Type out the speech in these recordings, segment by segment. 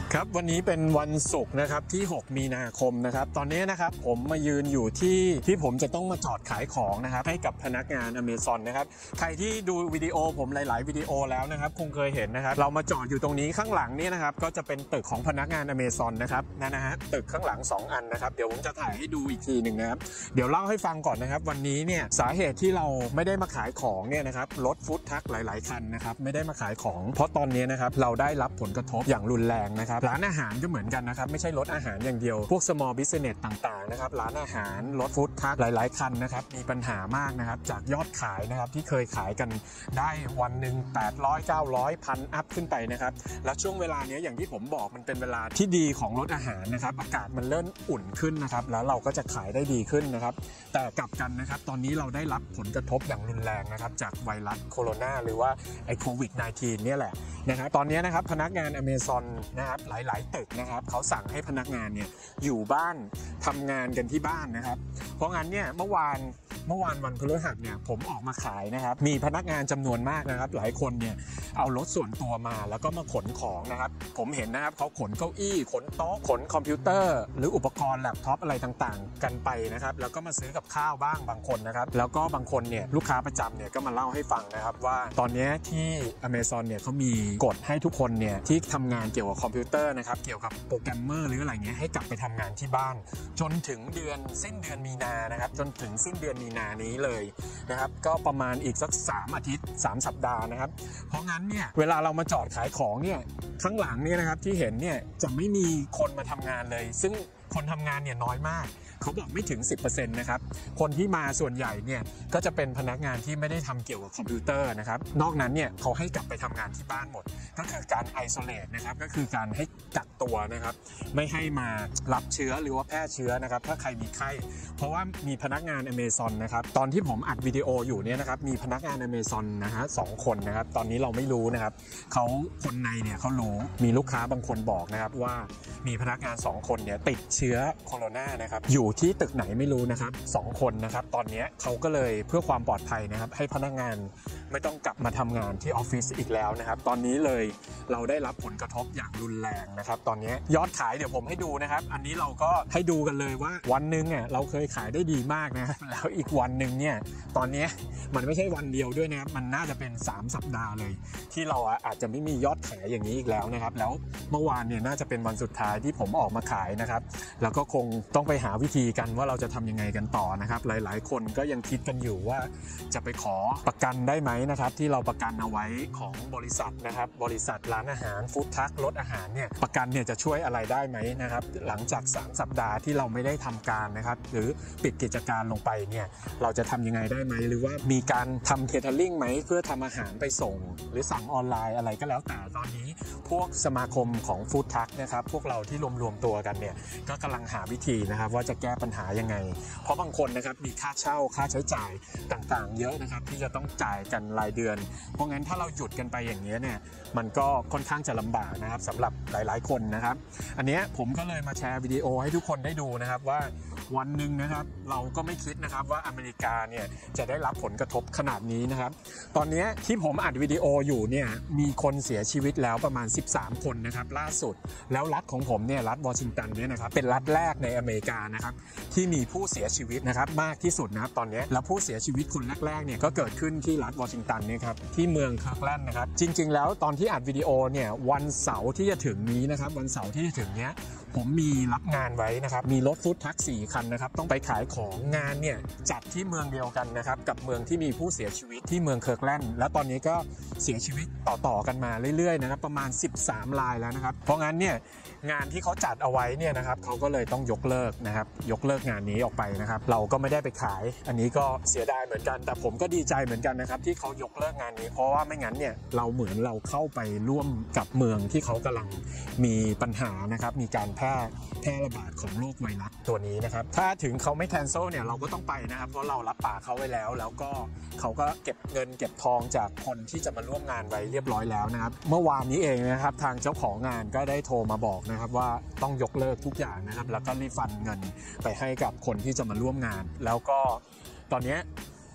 ครับวันนี้เป็นวันศุกร์นะครับที่6มีนาคมนะครับตอนนี้นะครับผมมายืนอยู่ที่ผมจะต้องมาจอดขายของนะครับให้กับพนักงาน Amazon นะครับใครที่ดูวิดีโอผมหลายๆวิดีโอแล้วนะครับคงเคยเห็นนะครับเรามาจอดอยู่ตรงนี้ข้างหลังนี่นะครับก็จะเป็นตึกของพนักงาน Amazon นะครับนะฮะตึกข้างหลัง2อันนะครับเดี๋ยวผมจะถ่ายให้ดูอีกทีหนึ่งนะครับเดี๋ยวเล่าให้ฟังก่อนนะครับวันนี้เนี่ยสาเหตุที่เราไม่ได้มาขายของเนี่ยนะครับรถฟู้ดทรัคหลายๆคันนะครับไม่ได้มาขายของเพราะตอนนี้นะครับเราได้รับผลกระทบอย่างรุนแรงนะครับร้านอาหารก็เหมือนกันนะครับไม่ใช่รถอาหารอย่างเดียวพวก small business ต่างๆนะครับร้านอาหารรถฟู้ดทรัคหลายๆคันนะครับมีปัญหามากนะครับจากยอดขายนะครับที่เคยขายกันได้วันหนึ่ง800 900พันอัพขึ้นไปนะครับแล้วช่วงเวลานี้อย่างที่ผมบอกมันเป็นเวลาที่ดีของรถอาหารนะครับอากาศมันเริ่มอุ่นขึ้นนะครับแล้วเราก็จะขายได้ดีขึ้นนะครับแต่กลับกันนะครับตอนนี้เราได้รับผลกระทบอย่างรุนแรงนะครับจากไวรัสโคโรนาหรือว่าไอ้โควิด -19 เนี่ยแหละนะครับตอนนี้นะครับพนักงาน Amazon นะครับหลายๆตึกนะครับเขาสั่งให้พนักงานเนี่ยอยู่บ้านทำงานกันที่บ้านนะครับเพราะงั้นเนี่ยเมื่อวานวันพฤหัสเนี่ยผมออกมาขายนะครับมีพนักงานจำนวนมากนะครับหลายคนเนี่ยเอารถส่วนตัวมาแล้วก็มาขนของนะครับผมเห็นนะครับเขาขนเก้าอี้ขนโต๊ะขนคอมพิวเตอร์หรืออุปกรณ์แล็ปท็อปอะไรต่างๆกันไปนะครับแล้วก็มาซื้อกับข้าวบ้างบางคนนะครับแล้วก็บางคนเนี่ยลูกค้าประจำเนี่ยก็มาเล่าให้ฟังนะครับว่าตอนนี้ที่ Amazon เนี่ยเขามีกฎให้ทุกคนเนี่ยที่ทำงานเกี่ยวกับคอมพิวเตอร์นะครับเกี่ยวกับโปรแกรมเมอร์หรืออะไรเงี้ยให้กลับไปทำงานที่บ้านจนถึงสิ้นเดือนมีนานะครับจนถึงสิ้นเดือนมีนานี้เลยนะครับก็ประมาณอีกสัก3อาทิตย์3สัปดาห์นะครับเพราะงั้นเนี่ยเวลาเรามาจอดขายของเนี่ยข้างหลังเนี่ยนะครับที่เห็นเนี่ยจะไม่มีคนมาทำงานเลยซึ่งคนทำงานเนี่ยน้อยมากเขาบอกไม่ถึง 10% นะครับคนที่มาส่วนใหญ่เนี่ยก็จะเป็นพนักงานที่ไม่ได้ทำเกี่ยวกับคอมพิวเตอร์นะครับนอกนั้นเนี่ยเขาให้กลับไปทำงานที่บ้านหมดก็คือการไอโซเลตนะครับก็คือการให้กักตัวนะครับไม่ให้มารับเชื้อหรือว่าแพร่เชื้อนะครับถ้าใครมีไข้เพราะว่ามีพนักงาน Amazon นะครับตอนที่ผมอัดวิดีโออยู่เนี่ยนะครับมีพนักงาน Amazon นะฮะ2คนนะครับตอนนี้เราไม่รู้นะครับเขาคนในเนี่ยเขารู้มีลูกค้าบางคนบอกนะครับว่ามีพนักงาน2คนเนี่ยติดเชื้อโคโรนานะครับอยู่ที่ตึกไหนไม่รู้นะครับ2คนนะครับตอนนี้เขาก็เลยเพื่อความปลอดภัยนะครับให้พนักงานไม่ต้องกลับมาทำงานที่ออฟฟิศอีกแล้วนะครับตอนนี้เลยเราได้รับผลกระทบอย่างรุนแรงนะครับตอนนี้ยอดขายเดี๋ยวผมให้ดูนะครับอันนี้เราก็ให้ดูกันเลยว่าวันหนึ่งอ่ะเราเคยขายได้ดีมากนะแล้วอีกวันหนึ่งเนี่ยตอนนี้มันไม่ใช่วันเดียวด้วยนะครับมันน่าจะเป็น3สัปดาห์เลยที่เราอาจจะไม่มียอดขายอย่างนี้อีกแล้วนะครับแล้วเมื่อวานเนี่ยน่าจะเป็นวันสุดท้ายที่ผมออกมาขายนะครับแล้วก็คงต้องไปหาวิธีกันว่าเราจะทำยังไงกันต่อนะครับหลายๆคนก็ยังคิดกันอยู่ว่าจะไปขอประกันได้ไหมนะครับที่เราประกันเอาไว้ของบริษัทนะครับบริษัทร้านอาหารฟู้ดทรัครถอาหารเนี่ยประกันเนี่ยจะช่วยอะไรได้ไหมนะครับหลังจาก3สัปดาห์ที่เราไม่ได้ทำการนะครับหรือปิดกิจการลงไปเนี่ยเราจะทำยังไงได้ไหมหรือว่ามีการทำเคเทอริงไหมเพื่อทำอาหารไปส่งหรือสั่งออนไลน์อะไรก็แล้วแต่ตอนนี้พวกสมาคมของฟู้ดทรัคนะครับพวกเราที่รวมตัวกันเนี่ยก็กำลังหาวิธีนะครับว่าจะแก้ปัญหายังไงเพราะบางคนนะครับมีค่าเช่าค่าใช้จ่ายต่างๆเยอะนะครับที่จะต้องจ่ายกันรายเดือนเพราะงั้นถ้าเราหยุดกันไปอย่างนี้เนี่ยมันก็ค่อนข้างจะลำบากนะครับสำหรับหลายๆคนนะครับอันนี้ผมก็เลยมาแชร์วิดีโอให้ทุกคนได้ดูนะครับว่าวันหนึ่งนะครับเราก็ไม่คิดนะครับว่าอเมริกาเนี่ยจะได้รับผลกระทบขนาดนี้นะครับตอนนี้ที่ผมอัดวิดีโออยู่เนี่ยมีคนเสียชีวิตแล้วประมาณ13คนนะครับล่าสุดแล้วรัฐของผมเนี่ยรัฐวอชิงตันเนี่ยนะครับเป็นรัฐแรกในอเมริกานะครับที่มีผู้เสียชีวิตนะครับมากที่สุดนะครับตอนนี้แล้วผู้เสียชีวิตคนแรกๆเนี่ยก็เกิดขึ้นที่รัฐวอชิงตันเนี่ยครับที่เมืองคาร์แลนด์นะครับจริงๆแล้วตอนที่อัดวิดีโอเนี่ยวันเสาร์ที่จะถึงนี้นะครับวันเสาร์ที่จะถึงเนี้ยผมมีรับงานไว้นะครับมีรถฟู้ดทรัค4คันนะครับต้องไปขายของงานเนี่ยจัดที่เมืองเดียวกันนะครับกับเมืองที่มีผู้เสียชีวิตที่เมืองเคิร์กแลนด์แล้วตอนนี้ก็เสียชีวิตต่อกันมาเรื่อยๆนะครับประมาณ13รายแล้วนะครับเพราะงั้นเนี่ยงานที่เขาจัดเอาไว้เนี่ยนะครับเขาก็เลยต้องยกเลิกนะครับยกเลิกงานนี้ออกไปนะครับเราก็ไม่ได้ไปขายอันนี้ก็เสียดายเหมือนกันแต่ผมก็ดีใจเหมือนกันนะครับที่เขายกเลิกงานนี้เพราะว่าไม่งั้นเนี่ยเราเหมือนเราเข้าไปร่วมกับเมืองที่เขากำลังมีปัญหานะครับมีการแพร่ระบาดของโรคไวรัสตัวนี้นะครับถ้าถึงเขาไม่แคนเซิลเนี่ยเราก็ต้องไปนะครับเพราะเรารับปากเขาไว้แล้วก็เขาก็เก็บเงินเก็บทองจากคนที่จะมาร่วมงานไว้เรียบร้อยแล้วนะครับเมื่อวานนี้เองนะครับทางเจ้าของงานก็ได้โทรมาบอกนะครับว่าต้องยกเลิกทุกอย่างนะครับแล้วก็รีฟันเงินไปให้กับคนที่จะมาร่วมงานแล้วก็ตอนนี้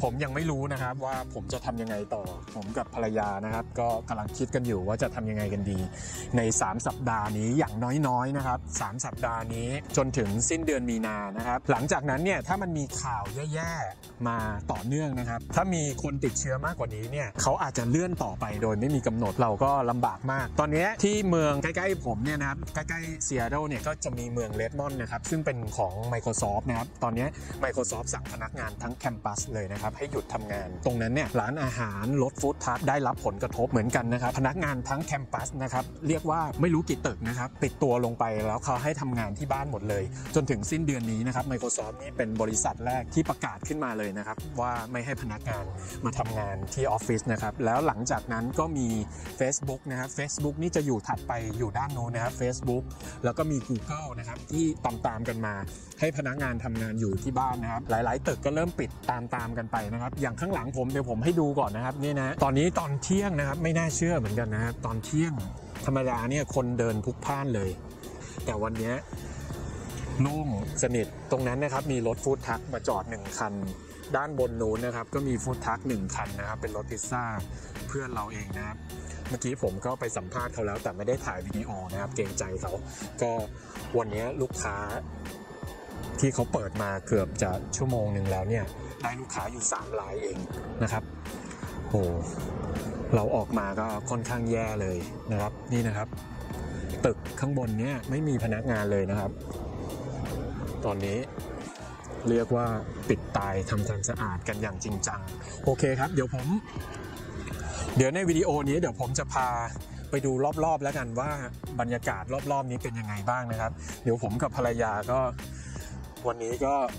ผมยังไม่รู้นะครับว่าผมจะทำยังไงต่อผมกับภรรยานะครับก็กำลังคิดกันอยู่ว่าจะทำยังไงกันดีใน3สัปดาห์นี้อย่างน้อยๆนะครับ3สัปดาห์นี้จนถึงสิ้นเดือนมีนานะครับหลังจากนั้นเนี่ยถ้ามันมีข่าวแย่ๆมาต่อเนื่องนะครับถ้ามีคนติดเชื้อมากกว่านี้เนี่ยเขาอาจจะเลื่อนต่อไปโดยไม่มีกำหนดเราก็ลำบากมากตอนนี้ที่เมืองใกล้ๆผมเนี่ยนะครับใกล้ๆซีแอตเทิลเนี่ยก็จะมีเมืองเรดมอนด์นะครับซึ่งเป็นของ Microsoft นะครับตอนนี้ Microsoft สั่งพนักงานทั้งแคมปัสเลยนะครับให้หยุดทำงานตรงนั้นเนี่ยร้านอาหารรถฟู้ดทรัคได้รับผลกระทบเหมือนกันนะครับพนักงานทั้งแคมปัสนะครับเรียกว่าไม่รู้กี่ตึกนะครับปิดตัวลงไปแล้วเขาให้ทำงานที่บ้านหมดเลยจนถึงสิ้นเดือนนี้นะครับ Microsoft นี่เป็นบริษัทแรกที่ประกาศขึ้นมาเลยนะครับว่าไม่ให้พนักงานมาทำงานที่ออฟฟิศนะครับแล้วหลังจากนั้นก็มี Facebook นะครับ Facebook นี่จะอยู่ถัดไปอยู่ด้านโน้นนะครับ Facebook แล้วก็มี Google นะครับที่ตามกันมาให้พนักงานทำงานอยู่ที่บ้านนะครับหลายๆตึกก็เริ่มปิดตามกันไปนะครับอย่างข้างหลังผมเดี๋ยวผมให้ดูก่อนนะครับนี่นะตอนนี้ตอนเที่ยงนะครับไม่น่าเชื่อเหมือนกันนะครับตอนเที่ยงธรรมดาเนี่ยคนเดินพลุกพล่านเลยแต่วันนี้โล่งสนิทตรงนั้นนะครับมีรถฟู้ดทรัคมาจอด1คันด้านบนนู้นนะครับก็มีฟู้ดทรัค1คันนะครับเป็นรถพิซซ่าเพื่อนเราเองนะครับเมื่อกี้ผมก็ไปสัมภาษณ์เขาแล้วแต่ไม่ได้ถ่ายวิดีโอนะครับเกรงใจเขาก็วันนี้ลูกค้าที่เขาเปิดมาเกือบจะชั่วโมงหนึ่งแล้วเนี่ยได้ลูกค้าอยู่3รายเองนะครับโอ้เราออกมาก็ค่อนข้างแย่เลยนะครับนี่นะครับตึกข้างบนเนี่ยไม่มีพนักงานเลยนะครับตอนนี้เรียกว่าปิดตายทำความสะอาดกันอย่างจริงจังโอเคครับเดี๋ยวในวิดีโอนี้เดี๋ยวผมจะพาไปดูรอบๆแล้วกันว่าบรรยากาศรอบๆนี้เป็นยังไงบ้างนะครับเดี๋ยวผมกับภรรยาก็วันนี้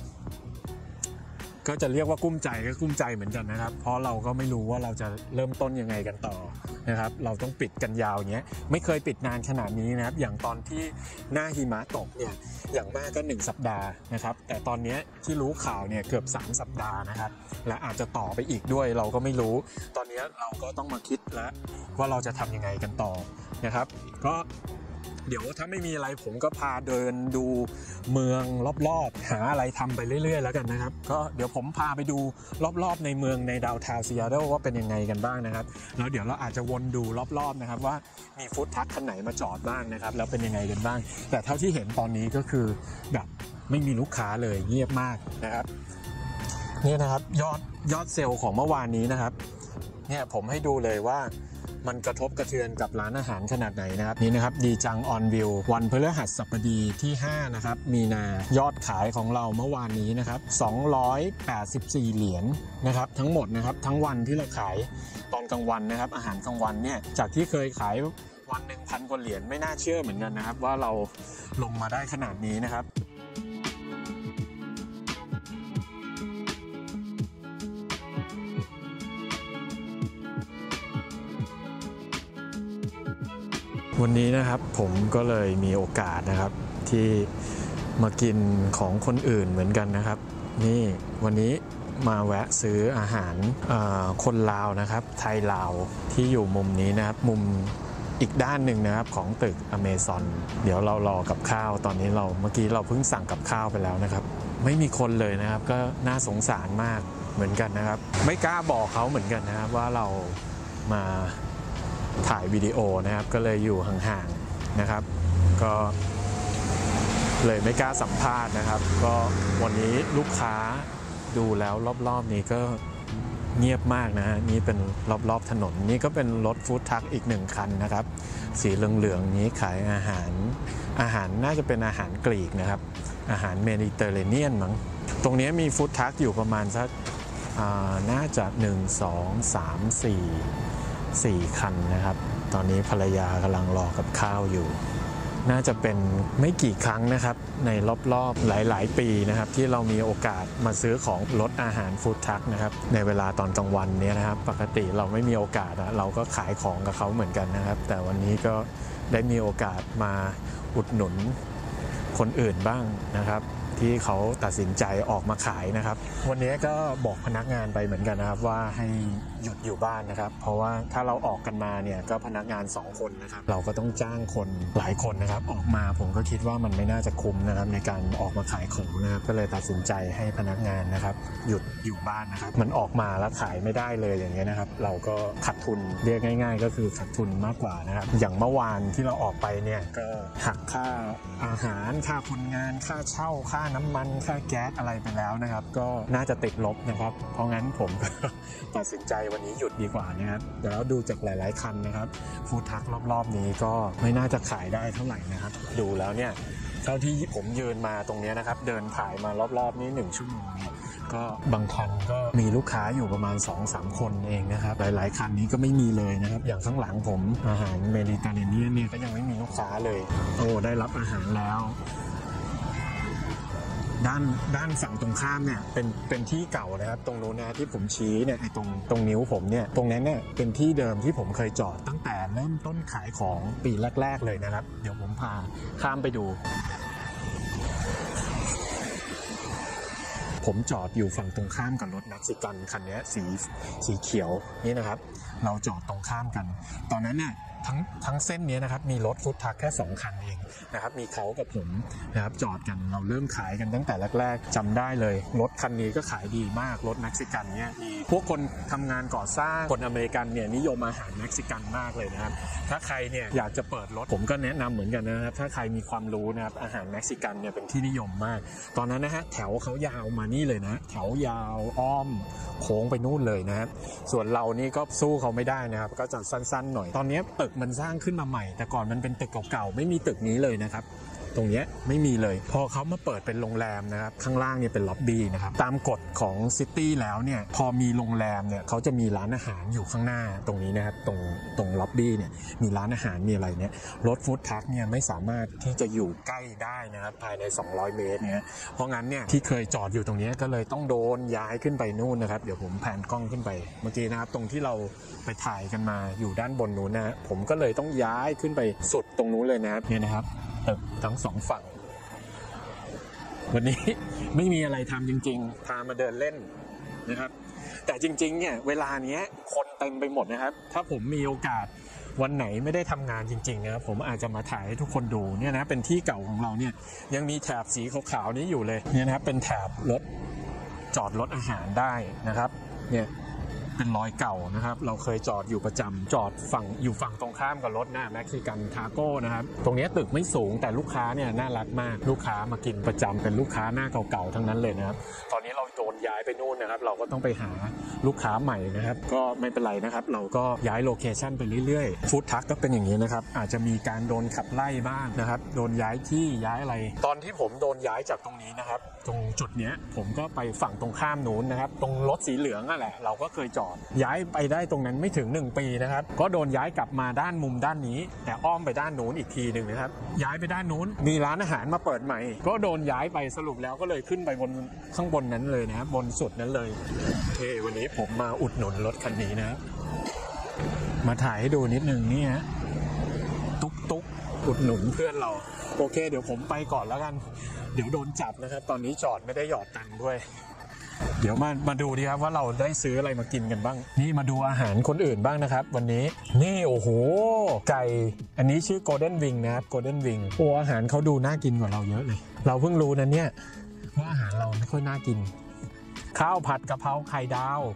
ก็จะเรียกว่ากุ้มใจก็กุ้มใจเหมือนกันนะครับเพราะเราก็ไม่รู้ว่าเราจะเริ่มต้นยังไงกันต่อนะครับเราต้องปิดกันยาวอย่างเงี้ยไม่เคยปิดนานขนาดนี้นะครับอย่างตอนที่หน้าหิมะตกเนี่ยอย่างมากก็1สัปดาห์นะครับแต่ตอนนี้ที่รู้ข่าวเนี่ยเกือบ3สัปดาห์นะครับและอาจจะต่อไปอีกด้วยเราก็ไม่รู้ตอนนี้เราก็ต้องมาคิดแล้วว่าเราจะทำยังไงกันต่อนะครับก็เดี๋ยวถ้าไม่มีอะไรผมก็พาเดินดูเมืองรอบๆหาอะไรทำไปเรื่อยๆแล้วกันนะครับก็เดี๋ยวผมพาไปดูรอบๆในเมืองในดาวน์ทาวน์ซีแอตเทิลว่าเป็นยังไงกันบ้างนะครับแล้วเดี๋ยวเราอาจจะวนดูรอบๆนะครับว่ามีฟู้ดทรัคคันไหนมาจอดบ้างนะครับแล้วเป็นยังไงกันบ้างแต่เท่าที่เห็นตอนนี้ก็คือแบบไม่มีลูกค้าเลยเงียบมากนะครับนี่นะครับยอดเซลล์ของเมื่อวานนี้นะครับเนี่ยผมให้ดูเลยว่ามันกระทบกระเทือนกับร้านอาหารขนาดไหนนะครับนี่นะครับดีจังออนวิววันพฤหัสบดีที่5นะครับมีนายอดขายของเราเมื่อวานนี้นะครับ284เหรียญนะครับทั้งหมดนะครับทั้งวันที่เราขายตอนกลางวันนะครับอาหารกลางวันเนี่ยจากที่เคยขายวันหนึ่ง1,000 กว่าเหรียญไม่น่าเชื่อเหมือนกันนะครับว่าเราลงมาได้ขนาดนี้นะครับวันนี้นะครับผมก็เลยมีโอกาสนะครับที่มากินของคนอื่นเหมือนกันนะครับนี่วันนี้มาแวะซื้ออาหารคนลาวนะครับไทยลาวที่อยู่มุมนี้นะครับมุมอีกด้านหนึ่งนะครับของตึกอเมซอนเดี๋ยวเรารอกับข้าวตอนนี้เมื่อกี้เราเพิ่งสั่งกับข้าวไปแล้วนะครับไม่มีคนเลยนะครับก็น่าสงสารมากเหมือนกันนะครับไม่กล้าบอกเขาเหมือนกันนะครับว่าเรามาถ่ายวิดีโอนะครับก็เลยอยู่ห่างๆนะครับก็เลยไม่กล้าสัมภาษณ์นะครับก็วันนี้ลูกค้าดูแล้วรอบๆนี้ก็เงียบมากนะนี่เป็นรอบๆถนนนี่ก็เป็นรถฟู้ดทรัคอีก1คันนะครับสีเหลืองๆนี้ขายอาหารน่าจะเป็นอาหารกรีกนะครับอาหารเมดิเตอร์เรเนียนมั้งตรงนี้มีฟู้ดทรัคอยู่ประมาณสักน่าจะ1 2 3 4คันนะครับตอนนี้ภรรยากำลังรอกับข้าวอยู่น่าจะเป็นไม่กี่ครั้งนะครับในรอบๆหลายๆปีนะครับที่เรามีโอกาสมาซื้อของรถอาหารฟู้ดทรัคนะครับในเวลาตอนกลางวันนี้นะครับปกติเราไม่มีโอกาสเราก็ขายของกับเขาเหมือนกันนะครับแต่วันนี้ก็ได้มีโอกาสมาอุดหนุนคนอื่นบ้างนะครับที่เขาตัดสินใจออกมาขายนะครับวันนี้ก็บอกพนักงานไปเหมือนกันนะครับว่าให้หยุดอยู่บ้านนะครับเพราะว่าถ้าเราออกกันมาเนี่ยก็พนักงาน2คนนะครับเราก็ต้องจ้างคนหลายคนนะครับออกมาผมก็คิดว่ามันไม่น่าจะคุ้มนะครับในการออกมาขายของนะครับก็เลยตัดสินใจให้พนักงานนะครับหยุดอยู่บ้านนะครับมันออกมาแล้วขายไม่ได้เลยอย่างเงี้ยนะครับเราก็ขาดทุนเรียกง่ายๆก็คือขาดทุนมากกว่านะครับอย่างเมื่อวานที่เราออกไปเนี่ยก็หักค่าอาหารค่าคนงานค่าเช่าค่าน้ำมันค่าแก๊สอะไรไปแล้วนะครับก็น่าจะติดลบนะครับเพราะงั้นผมก็ตัดสินใจวันนี้หยุดดีกว่านะครับแล้วดูจากหลายๆคันนะครับฟู้ดทรัครอบๆนี้ก็ไม่น่าจะขายได้เท่าไหร่นะครับดูแล้วเนี่ยเท่าที่ผมยืนมาตรงนี้นะครับเดินถ่ายมารอบๆนี้1 ชั่วโมงก็บางคันก็มีลูกค้าอยู่ประมาณ 2-3 คนเองนะครับหลายๆคันนี้ก็ไม่มีเลยนะครับอย่างข้างหลังผมอาหารเมดิเตอร์เรเนียนเนี่ยก็ยังไม่มีลูกค้าเลยโอ้ได้รับอาหารแล้วด้านฝั่งตรงข้ามเนี่ยเป็นที่เก่านะครับตรงนู้นนะที่ผมชี้เนี่ยไอ้ตรงนิ้วผมเนี่ยตรงนั้นเนี่ยเป็นที่เดิมที่ผมเคยจอดตั้งแต่เริ่มต้นขายของปีแรกๆเลยนะครับเดี๋ยวผมพาข้ามไปดูผมจอดอยู่ฝั่งตรงข้ามกับรถเม็กซิกันคันนี้สีเขียวนี่นะครับเราจอดตรงข้ามกันตอนนั้นเนี่ยทั้งเส้นนี้นะครับมีรถฟู้ดทรัคแค่2 คันเองนะครับมีเขากับผมนะครับจอดกันเราเริ่มขายกันตั้งแต่แรกๆจำได้เลยรถคันนี้ก็ขายดีมากรถเม็กซิกันเนี่ยพวกคนทำงานก่อสร้างคนอเมริกันเนี่ยนิยมอาหารเม็กซิกันมากเลยนะครับถ้าใครเนี่ยอยากจะเปิดรถผมก็แนะนำเหมือนกันนะครับถ้าใครมีความรู้นะครับอาหารเม็กซิกันเนี่ยเป็นที่นิยมมากตอนนั้นนะฮะแถวเขายาวมานี่เลยนะแถวยาวอ้อมโค้งไปนู่นเลยนะครับส่วนเรานี่ก็สู้เขาไม่ได้นะครับก็จะสั้นๆหน่อยตอนนี้ตึกมันสร้างขึ้นมาใหม่แต่ก่อนมันเป็นตึกเก่าๆไม่มีตึกนี้เลยนะครับตรงนี้ไม่มีเลยพอเขามาเปิดเป็นโรงแรมนะครับข้างล่างเนี่ยเป็นล็อบบี้นะครับตามกฎของซิตี้แล้วเนี่ยพอมีโรงแรมเนี่ยเขาจะมีร้านอาหารอยู่ข้างหน้าตรงนี้นะครับตรงล็อบบี้เนี่ยมีร้านอาหารมีอะไรเนี่ยรถฟู้ดทรัคเนี่ยไม่สามารถที่จะอยู่ใกล้ได้นะครับภายใน200 เมตรเนี่ยเพราะงั้นเนี่ยที่เคยจอดอยู่ตรงนี้ก็เลยต้องโดนย้ายขึ้นไปนู่นนะครับเดี๋ยวผมแผนกล้องขึ้นไปเมื่อกี้นะครับตรงที่เราไปถ่ายกันมาอยู่ด้านบนนู้นนะผมก็เลยต้องย้ายขึ้นไปสุดตรงนู้นเลยนะครับเนี่ยนะครับตึกทั้ง2 ฝั่งวันนี้ไม่มีอะไรทำจริงๆพามาเดินเล่นนะครับแต่จริงๆเนี่ยเวลานี้คนเต็มไปหมดนะครับถ้าผมมีโอกาสวันไหนไม่ได้ทำงานจริงๆนะครับผมอาจจะมาถ่ายให้ทุกคนดูเนี่ยนะเป็นที่เก่าของเราเนี่ยยังมีแถบสีขาวๆนี้อยู่เลยเนี่ยนะครับเป็นแถบรถจอดรถอาหารได้นะครับเนี่ยเป็นรอยเก่านะครับเราเคยจอดอยู่ประจำจอดอยู่ฝั่งตรงข้ามกับรถหน้าเม็กซิกันทาโก้นะครับตรงนี้ตึกไม่สูงแต่ลูกค้าเนี่ยน่ารักมากลูกค้ามากินประจำเป็นลูกค้าหน้าเก่าๆทั้งนั้นเลยนะครับตอนนี้เราโดนย้ายไปนู่นนะครับเราก็ต้องไปหาลูกค้าใหม่นะครับก็ไม่เป็นไรนะครับเราก็ย้ายโลเคชั่นไปเรื่อยๆฟู้ดทรัคก็เป็นอย่างนี้นะครับอาจจะมีการโดนขับไล่บ้างนะครับโดนย้ายที่ย้ายอะไรตอนที่ผมโดนย้ายจากตรงนี้นะครับตรงจุดนี้ผมก็ไปฝั่งตรงข้ามนู้นนะครับตรงรถสีเหลืองนั่นแหละเราก็เคยจอดย้ายไปได้ตรงนั้นไม่ถึง1 ปีนะครับก็โดนย้ายกลับมาด้านมุมด้านนี้แต่อ้อมไปด้านนู้นอีกทีหนึ่งนะครับย้ายไปด้านนู้นมีร้านอาหารมาเปิดใหม่ก็โดนย้ายไปสรุปแล้วก็เลยขึ้นไปบนข้างบนนั้นเลยนะครับบนสุดนั้นเลยวันนี้ผมมาอุดหนุนรถคันนี้นะครับมาถ่ายให้ดูนิดนึงนี่ฮะตุ๊กอุดหนุนเพื่อนเราโอเคเดี๋ยวผมไปก่อนแล้วกันเดี๋ยวโดนจับนะครับตอนนี้จอดไม่ได้หยอดตังค์ด้วยเดี๋ยวมาดูดีครับว่าเราได้ซื้ออะไรมากินกันบ้างนี่มาดูอาหารคนอื่นบ้างนะครับวันนี้นี่โอ้โหไก่อันนี้ชื่อ Golden Wing นะครับ Golden Wing โอ้อาหารเขาดูน่ากินกว่าเราเยอะเลยเราเพิ่งรู้นะเนี่ยว่าอาหารเราไม่ค่อยน่ากินข้าวผัดกะเพราไข่ดาว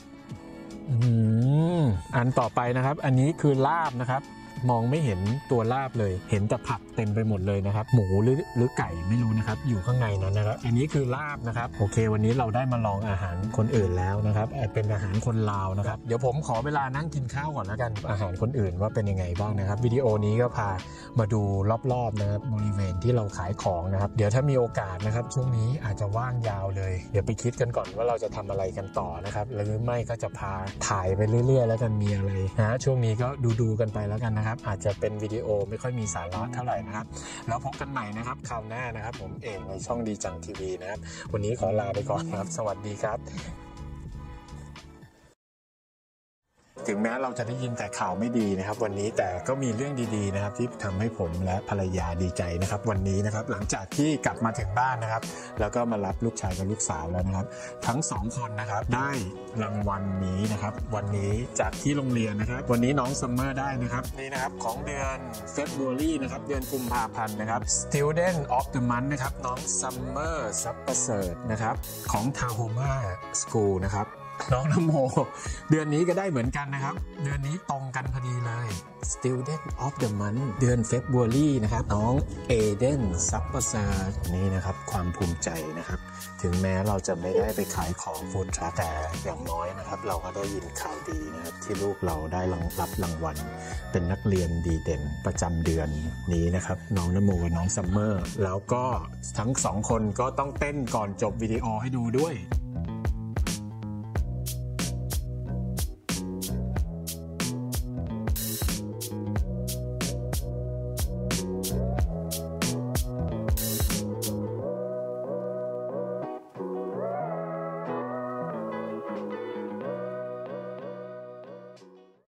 อันต่อไปนะครับอันนี้คือลาบนะครับมองไม่เห็นตัวลาบเลยเห็นแต่ผักเต็มไปหมดเลยนะครับหมูหรือไก่ไม่รู้นะครับอยู่ข้างในนั้นนะครับอันนี้คือลาบนะครับโอเควันนี้เราได้มาลองอาหารคนอื่นแล้วนะครับเป็นอาหารคนลาวนะครับเดี๋ยวผมขอเวลานั่งกินข้าวก่อนแล้วกันอาหารคนอื่นว่าเป็นยังไงบ้างนะครับวิดีโอนี้ก็พามาดูรอบๆนะครับบริเวณที่เราขายของนะครับเดี๋ยวถ้ามีโอกาสนะครับช่วงนี้อาจจะว่างยาวเลยเดี๋ยวไปคิดกันก่อนว่าเราจะทำอะไรกันต่อนะครับหรือไม่ก็จะพาถ่ายไปเรื่อยๆแล้วกันมีอะไรนะช่วงนี้ก็ดูกันไปแล้วกันนะครับอาจจะเป็นวิดีโอไม่ค่อยมีสาระเท่าไหร่นะครับแล้วพบกันใหม่นะครับคราวหน้านะครับผมเองในช่องดีจังทีวีนะครับวันนี้ขอลาไปก่อนครับสวัสดีครับถึงแม้เราจะได้ยินแต่ข่าวไม่ดีนะครับวันนี้แต่ก็มีเรื่องดีๆนะครับที่ทำให้ผมและภรรยาดีใจนะครับวันนี้นะครับหลังจากที่กลับมาถึงบ้านนะครับแล้วก็มารับลูกชายกับลูกสาวแล้วนะครับทั้ง2คนนะครับได้รางวัลนี้นะครับวันนี้จากที่โรงเรียนนะครับวันนี้น้องซัมเมอร์ได้นะครับนี่นะครับของเดือน February นะครับเดือนกุมภาพันธ์นะครับ Student of the Month นะครับน้องซัมเมอร์ซับประเสริฐนะครับของ Tahoma School นะครับน้องนโมเดือนนี้ก็ได้เหมือนกันนะครับเดือนนี้ตรงกันพอดีเลย Student of the Month เดือน February นะครับน้องเอเดนซับประเสริฐนี่นะครับความภูมิใจนะครับถึงแม้เราจะไม่ได้ไปขายของฟู้ดทรัคแต่อย่างน้อยนะครับเราก็ได้ยินข่าวดีนะครับที่ลูกเราได้รับรางวัลเป็นนักเรียนดีเด่นประจำเดือนนี้นะครับน้องนโมกับน้องซัมเมอร์แล้วก็ทั้ง2คนก็ต้องเต้นก่อนจบวิดีโอให้ดูด้วย